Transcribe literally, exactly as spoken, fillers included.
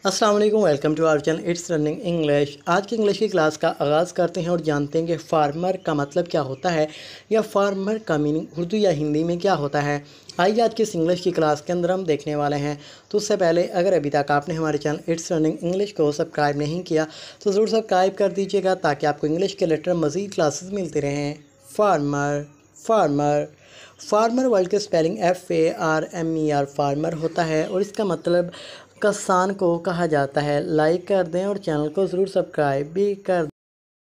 अस्सलाम वालेकुम, welcome to our channel it's running English. आज की इंग्लिश की क्लास का आगाज़ करते हैं और जानते हैं कि फार्मर का मतलब क्या होता है या फार्मर का मीनिंग उर्दू या हिंदी में क्या होता है। आइए आज की इस इंग्लिश की क्लास के अंदर हम देखने वाले हैं। तो उससे पहले अगर अभी तक आपने हमारे चैनल इट्स रनिंग इंग्लिश को सब्सक्राइब नहीं किया तो ज़रूर सब्सक्राइब कर दीजिएगा ताकि आपको इंग्लिश के रिलेटेड मज़ीद क्लासेस मिलते रहें। फार्मर फार्मर फार्मर वर्ड के spelling F A R M E R farmer होता है और इसका मतलब किसान को कहा जाता है। लाइक कर दें और चैनल को ज़रूर सब्सक्राइब भी कर